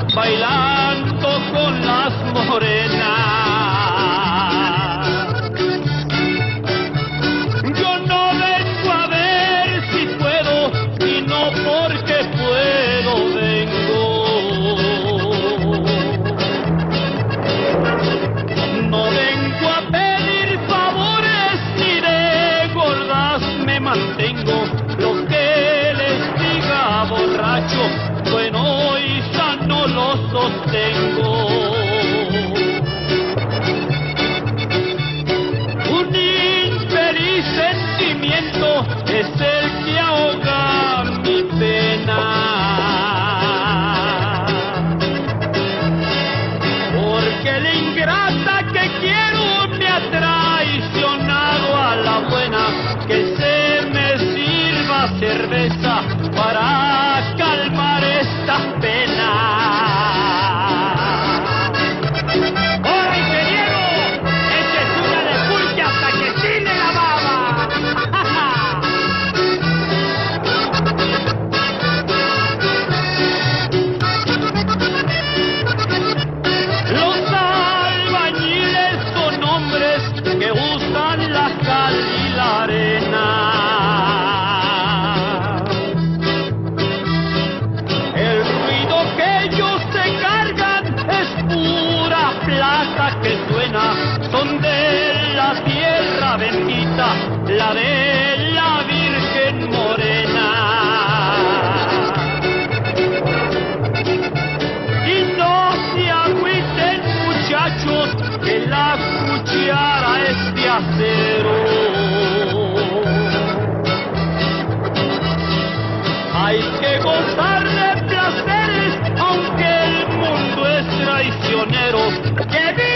bailando con las morenas. Yo no vengo a ver si puedo, y no porque puedo vengo. No vengo a pedir favores ni de gordas me mantengo. Lo que les diga borracho, bueno, y ya no lo sostengo. Un infeliz sentimiento es el que ahoga mi pena, porque la ingrata que quiero me ha traicionado a la buena. Que se me sirva cerveza para calmar estas penas. ¡Hola, ingeniero! ¡Esta es una de pulque hasta que tire la baba! Los albañiles son hombres que usan la cal y la arena. El ruido que ellos se cargan es pura plata que suena. Son de la tierra bendita, la de la Virgen Morena. Y no se agüiten, muchachos, que la cuchara es de acero. Hay que gozar de placeres, aunque el mundo es traicionero. ¡Que